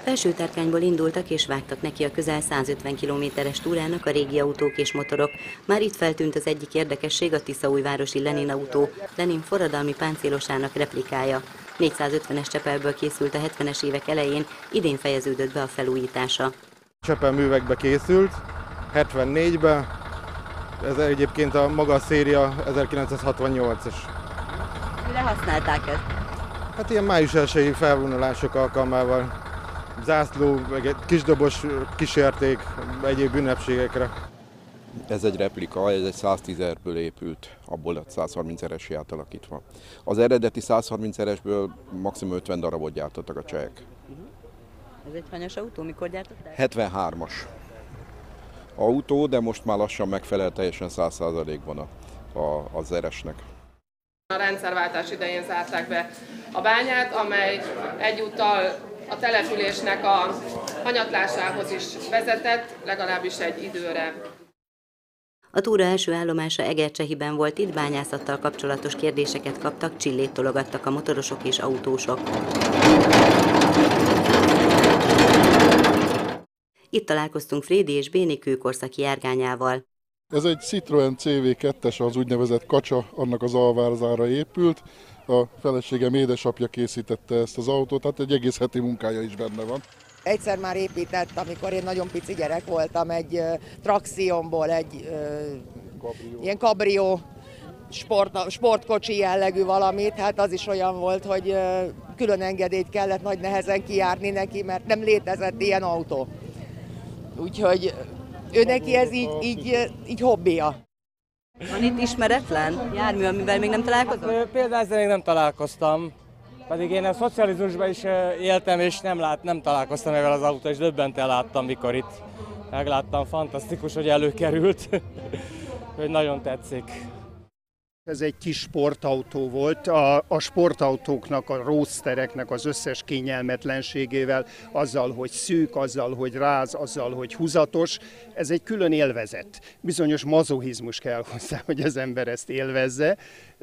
Felsőtárkányból indultak és vágtak neki a közel 150 kilométeres túrának a régi autók és motorok. Már itt feltűnt az egyik érdekesség, a tiszaújvárosi Lenin autó, Lenin forradalmi páncélosának replikája. 450-es csepelből készült a 70-es évek elején, idén fejeződött be a felújítása. Csepelművekbe készült, 74-ben, ez egyébként a maga a széria 1968-as. Mire használták ezt? Hát ilyen május 1-i felvonulások alkalmával, zászló, meg egy kisdobos kísérték egyéb ünnepségekre. Ez egy replika, ez egy 110-ből épült, abból lett 130-eresé átalakítva. Az eredeti 130-eresből maximum 50 darabot gyártottak a csehek. Ez egy hanyas autó, mikor gyártották? 73-as autó, de most már lassan megfelel teljesen 100%-ban az eresnek. A rendszerváltás idején zárták be a bányát, amely egyúttal a településnek a hanyatlásához is vezetett, legalábbis egy időre. A túra első állomása Egercsehiben volt, itt bányászattal kapcsolatos kérdéseket kaptak, csillét tologattak a motorosok és autósok. Itt találkoztunk Frédi és Béni kőkorszaki járgányával. Ez egy Citroën CV2-es, az úgynevezett kacsa, annak az alvázára épült. A feleségem édesapja készítette ezt az autót, tehát egy egész heti munkája is benne van. Egyszer már épített, amikor én nagyon pici gyerek voltam, egy Traxionból egy ilyen kabrió sportkocsi jellegű valamit, hát az is olyan volt, hogy külön engedélyt kellett nagy nehezen kijárni neki, mert nem létezett ilyen autó. Úgyhogy ő neki ez így hobbija. Van itt ismeretlen jármű, amivel még nem találkozott? Például ezzel még nem találkoztam, pedig én a szocializmusban is éltem, és nem találkoztam ezzel az autóval, és döbbenten láttam, mikor itt megláttam. Fantasztikus, hogy előkerült, hogy nagyon tetszik. Ez egy kis sportautó volt, a sportautóknak, a roadstereknek az összes kényelmetlenségével, azzal, hogy szűk, azzal, hogy ráz, azzal, hogy húzatos, ez egy külön élvezet. Bizonyos mazochizmus kell hozzá, hogy az ember ezt élvezze,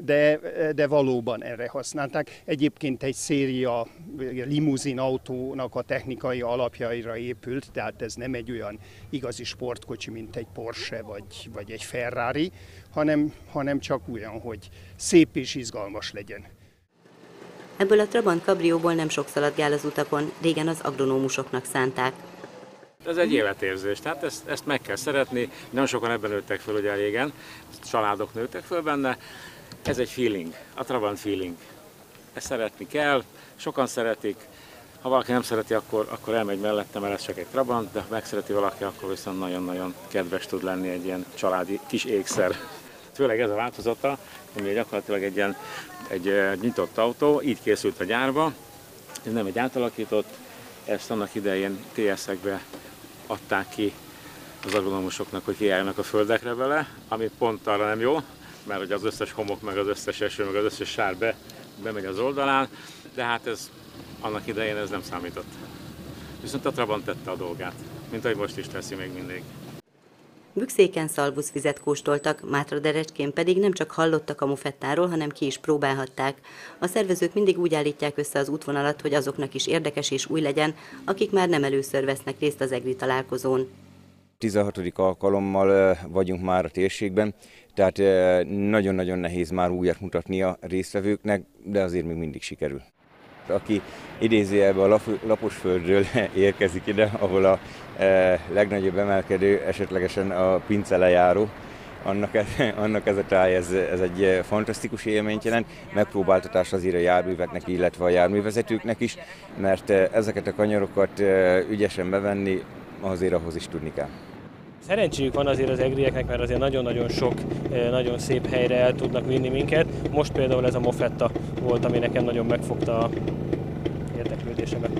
de valóban erre használták. Egyébként egy széria limuzin autónak a technikai alapjaira épült, tehát ez nem egy olyan igazi sportkocsi, mint egy Porsche vagy egy Ferrari, hanem csak olyan, hogy szép és izgalmas legyen. Ebből a Trabant kabrióból nem sok szaladgál az utakon, régen az agronómusoknak szánták. Ez egy életérzés, tehát ezt meg kell szeretni, nem sokan ebben nőttek föl ugye régen, családok nőttek föl benne, ez egy feeling, a Trabant feeling. Ezt szeretni kell, sokan szeretik, ha valaki nem szereti, akkor elmegy mellette, mert ez csak egy Trabant, de ha megszereti valaki, akkor viszont nagyon-nagyon kedves tud lenni egy ilyen családi kis ékszer. Főleg ez a változata, ami gyakorlatilag egy nyitott autó, így készült a gyárba, ez nem egy átalakított, ezt annak idején TS-ekbe adták ki az agronómusoknak, hogy kijárjanak a földekre vele, ami pont arra nem jó, mert hogy az összes homok, meg az összes eső, meg az összes sár bemegy az oldalán, de hát ez annak idején ez nem számított. Viszont a Trabant tette a dolgát, mint ahogy most is teszi még mindig. Bükszéken szalvuszvizet kóstoltak, Mátraderecskén pedig nem csak hallottak a mufettáról, hanem ki is próbálhatták. A szervezők mindig úgy állítják össze az útvonalat, hogy azoknak is érdekes és új legyen, akik már nem először vesznek részt az EGRI találkozón. 16. alkalommal vagyunk már a térségben, tehát nagyon-nagyon nehéz már újat mutatni a résztvevőknek, de azért még mindig sikerül. Aki idézőjelben a Laposföldről érkezik ide, ahol a legnagyobb emelkedő esetlegesen a Pince lejáró, annak ez a táj, ez egy fantasztikus élményt jelent, megpróbáltatás azért a járműveknek, illetve a járművezetőknek is, mert ezeket a kanyarokat ügyesen bevenni, azért ahhoz is tudni kell. Szerencséjük van azért az egrieknek, mert azért nagyon-nagyon sok, nagyon szép helyre el tudnak vinni minket. Most például ez a Mofetta volt, ami nekem nagyon megfogta a érdeklődésemet.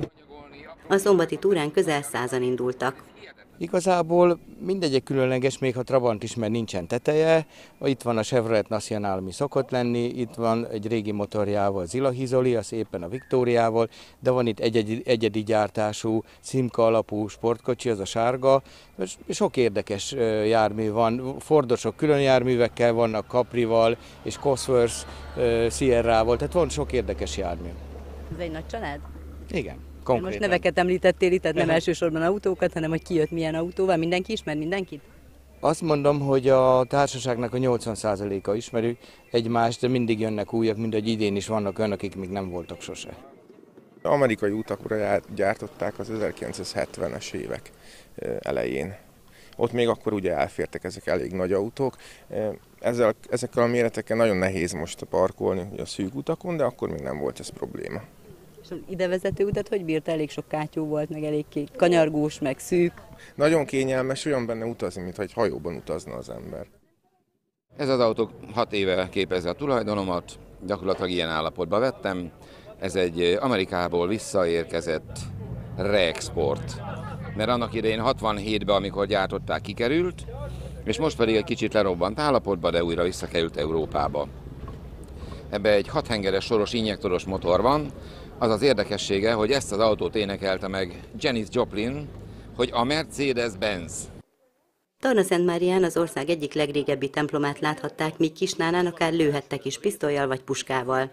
A szombati túrán közel 100-an indultak. Igazából mindegyik különleges, még ha Trabant is, mert nincsen teteje. Itt van a Chevrolet Nacional, ami szokott lenni, itt van egy régi motorjával, Zilahi Zoli, az éppen a Viktóriával, de van itt egyedi gyártású, Simca alapú sportkocsi, az a sárga. Sok érdekes jármű van, Fordosok külön járművekkel vannak, Caprival és Cosworth Sierrával, tehát van sok érdekes jármű. Ez egy nagy család? Igen. Konkrétan. Most neveket említettél itt, tehát nem elsősorban autókat, hanem hogy ki jött milyen autóval. Mindenki ismer mindenkit? Azt mondom, hogy a társaságnak a 80%-a ismeri egymást, de mindig jönnek újak, mindegy idén is vannak olyanok, akik még nem voltak sose. Amerikai utakra gyártották az 1970-es évek elején. Ott még akkor ugye elfértek ezek elég nagy autók. Ezekkel a méretekkel nagyon nehéz most parkolni a szűk utakon, de akkor még nem volt ez probléma. És az idevezető utat hogy bírta? Elég sok kátyú volt, meg elég kanyargós, meg szűk. Nagyon kényelmes, olyan benne utazni, mintha egy hajóban utazna az ember. Ez az autó 6 éve képezi a tulajdonomat, gyakorlatilag ilyen állapotban vettem. Ez egy Amerikából visszaérkezett reexport, mert annak idején 67-ben, amikor gyártották, kikerült, és most pedig egy kicsit lerobbant állapotba, de újra visszakerült Európába. Ebbe egy 6 hengeres soros injektoros motor van. Az az érdekessége, hogy ezt az autót énekelte meg Janis Joplin, hogy a Mercedes-Benz. Torna-Szentmárián az ország egyik legrégebbi templomát láthatták, míg Kisnánán akár lőhettek is pisztollyal vagy puskával.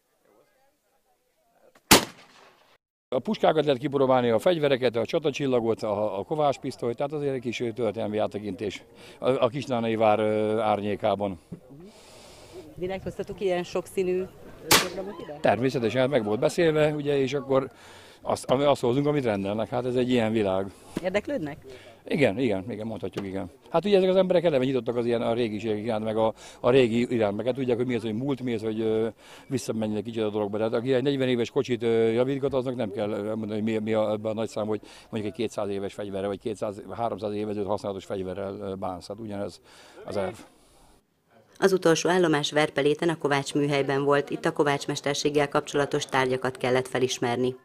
A puskákat lehet kipróbálni, a fegyvereket, a csatacsillagot, a kovácspisztolyt, tehát azért egy kis történelmi áttekintés a Kisnánai vár árnyékában. Direkt hoztatok ilyen sokszínű programot ide? Természetesen meg volt beszélve, ugye, és akkor azt hozunk, amit rendelnek. Hát ez egy ilyen világ. Érdeklődnek? Igen, mondhatjuk, igen. Hát ugye ezek az emberek eleve nyitottak az ilyen a régiségek iránt, meg a régi iránt, meg hát tudják, hogy mi az, hogy múlt, mi az, hogy visszamenjenek kicsit a dologba. Tehát aki egy 40 éves kocsit javítgat, aznak nem kell mondani, hogy mi ebben a nagy szám, hogy mondjuk egy 200 éves fegyverrel, vagy 200-300 évezőt használatos fegyverrel bánsz. Hát ugyanez az elv. Az utolsó állomás Verpeléten a Kovács műhelyben volt, itt a kovácsmesterséggel kapcsolatos tárgyakat kellett felismerni.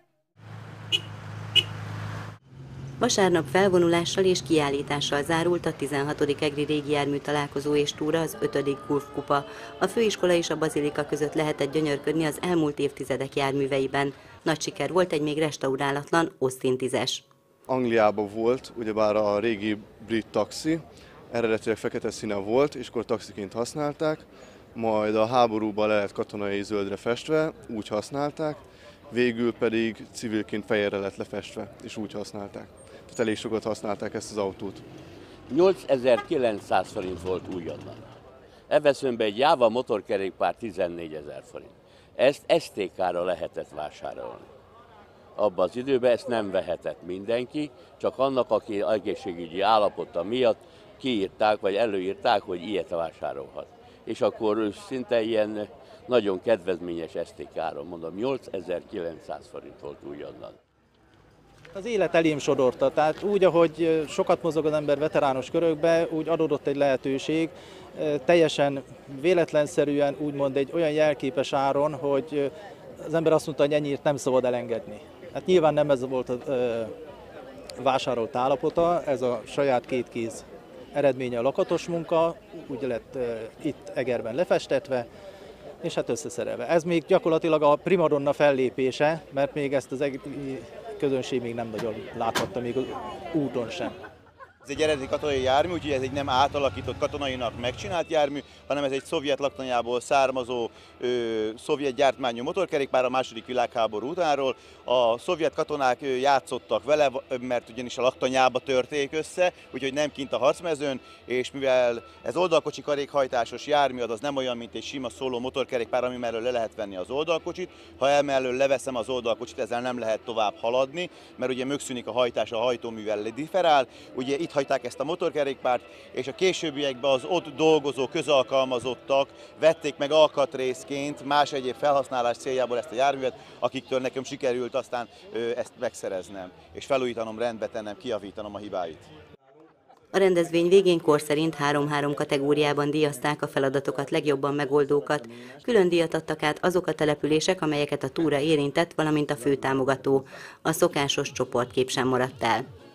Vasárnap felvonulással és kiállítással zárult a 16. EGRI régi jármű találkozó és túra, az 5. Gulf kupa. A főiskola és a bazilika között lehetett gyönyörködni az elmúlt évtizedek járműveiben. Nagy siker volt egy még restaurálatlan Austin 10-es. Angliában volt, ugyebár a régi brit taxi, eredetileg fekete színe volt, és akkor taxiként használták, majd a háborúban le lett katonai zöldre festve, úgy használták, végül pedig civilként fehérre lett lefestve, és úgy használták. Tehát elég sokat használták ezt az autót. 8900 forint volt újonnan. Eveszőnben egy Java motorkerékpár 14 000 forint. Ezt STK-ra lehetett vásárolni. Abban az időben ezt nem vehetett mindenki, csak annak, aki egészségügyi állapota miatt kiírták, vagy előírták, hogy ilyet vásárolhat. És akkor szinte ilyen nagyon kedvezményes STK-ról, mondom, 8900 forint volt újonnan. Az élet elém sodorta, tehát úgy, ahogy sokat mozog az ember veterános körökbe, úgy adódott egy lehetőség, teljesen véletlenszerűen, úgymond egy olyan jelképes áron, hogy az ember azt mondta, hogy ennyit nem szabad elengedni. Hát nyilván nem ez volt a vásárolt állapota, ez a saját kétkéz eredménye a lakatos munka, úgy lett itt Egerben lefestetve, és hát összeszerelve. Ez még gyakorlatilag a primadonna fellépése, mert még ezt az közönség még nem nagyon láthatta, még az úton sem. Ez egy eredeti katonai jármű, úgyhogy ez egy nem átalakított katonainak megcsinált jármű, hanem ez egy szovjet laktanyából származó szovjet gyártmányú motorkerékpár a II. Világháború utánról. A szovjet katonák játszottak vele, mert ugyanis a laktanyába törték össze, úgyhogy nem kint a harcmezőn, és mivel ez oldalkocsi kerékhajtásos jármű, az nem olyan, mint egy sima szóló motorkerékpár, ami mellől le lehet venni az oldalkocsit. Ha emellől leveszem az oldalkocsit, ezzel nem lehet tovább haladni, mert ugye megszűnik a hajtás, a hajtóművel differál. Ugye itt hagyták ezt a motorkerékpárt, és a későbbiekben az ott dolgozó közalkalmazottak vették meg alkatrészként más egyéb felhasználás céljából ezt a járművet, akiktől nekem sikerült aztán ezt megszereznem, és felújítanom, rendbe tennem, kijavítanom a hibáit. A rendezvény végén kor szerint 3-3 kategóriában díjazták a feladatokat legjobban megoldókat. Külön díjat adtak át azok a települések, amelyeket a túra érintett, valamint a főtámogató. A szokásos csoportkép sem maradt el.